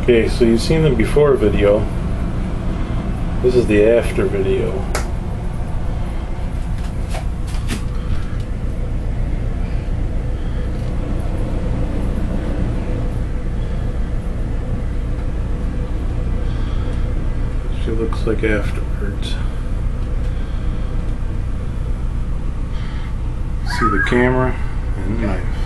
Okay, so you've seen the before video. This is the after video. She looks like afterwards. See the camera and the knife.